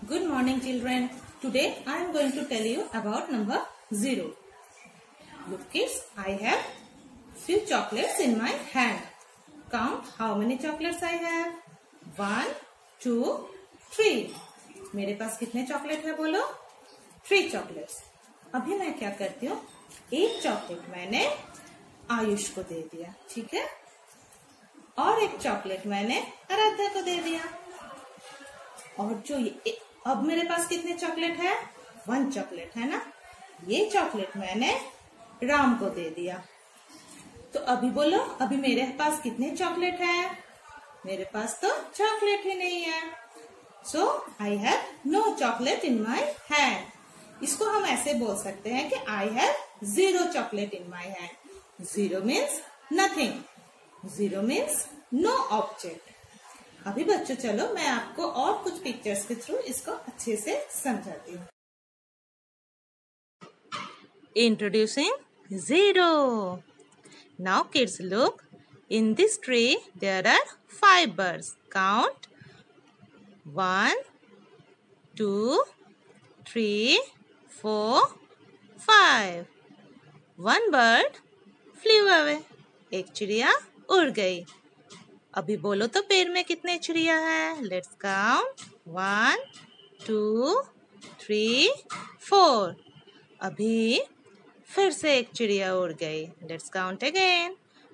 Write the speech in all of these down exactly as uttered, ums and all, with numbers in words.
Good morning, children. Today I am going to tell you about number zero. Look kids, I have few chocolates in my hand. Count how many chocolates I have. One, two, three. मेरे पास कितने chocolate है बोलो? Three chocolates. अभी मैं क्या करती हूँ, एक चॉकलेट मैंने आयुष को दे दिया, ठीक है, और एक चॉकलेट मैंने आराध्या को दे दिया. और जो ये अब मेरे पास कितने चॉकलेट है? वन चॉकलेट है ना. ये चॉकलेट मैंने राम को दे दिया. तो अभी बोलो, अभी मेरे पास कितने चॉकलेट है? मेरे पास तो चॉकलेट ही नहीं है. So I have no chocolate in my hand. इसको हम ऐसे बोल सकते हैं कि I have zero chocolate in my hand. Zero means nothing. Zero means no object. अभी बच्चों चलो मैं आपको और कुछ पिक्चर्स के थ्रू इसको अच्छे से समझाती हूँ. Introducing zero. Now kids look, in this tree there are five birds. Count one, two, three, four, five. One bird flew away. एक चिड़िया उड़ गई. अभी बोलो तो पेड़ में कितने चिड़िया है? Let's count. One, two, three, four. अभी फिर से एक चिड़िया उड़ गई. Let's count again.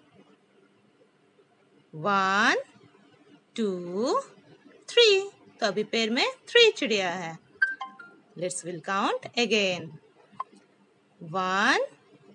One, two, three. तो अभी पेड़ में थ्री चिड़िया है. Let's will count again. One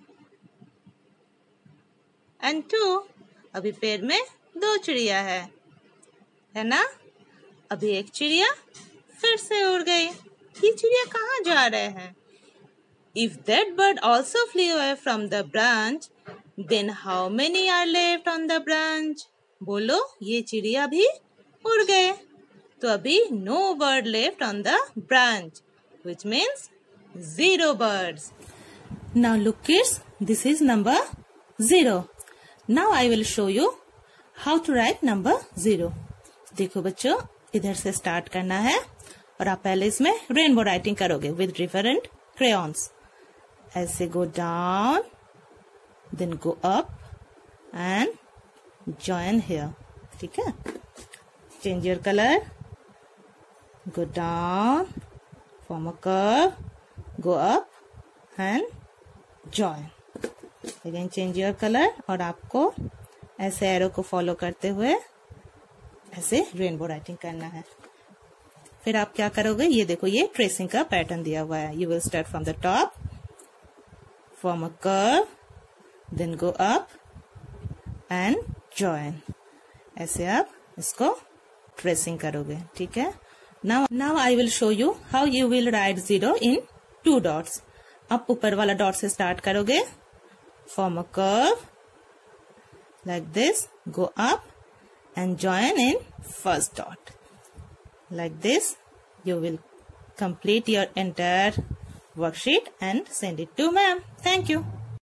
and two. अभी पेड़ में दो चिड़िया है, है ना. अभी एक चिड़िया फिर से उड़ गई. ये चिड़िया कहाँ जा रहे हैं? If that bird also flew away from the branch, then how many are left on the branch? बोलो, ये चिड़िया भी उड़ गए. तो अभी no bird left on the branch, which means zero birds. Now look kids, this is number zero. Now I will show you how to write number zero. देखो बच्चों, इधर से स्टार्ट करना है और आप पहले इसमें रेनबो राइटिंग करोगे विद डिफरेंट क्रेयॉन्स. ऐसे go down, then go up and join here. ठीक है. Change your colour. Go down, form a curve, go up and join. Again change your colour और आपको ऐसे एरो को फॉलो करते हुए ऐसे रेनबो राइटिंग करना है. फिर आप क्या करोगे, ये देखो, ये ट्रेसिंग का पैटर्न दिया हुआ है. You will start from the top, form a curve, then go up and join. ऐसे आप इसको ट्रेसिंग करोगे. ठीक है. Now now I will show you how you will write zero in two dots. आप ऊपर वाला डॉट से स्टार्ट करोगे, form a curve like this, go up and join in first dot. Like this you will complete your entire worksheet and send it to ma'am. Thank you.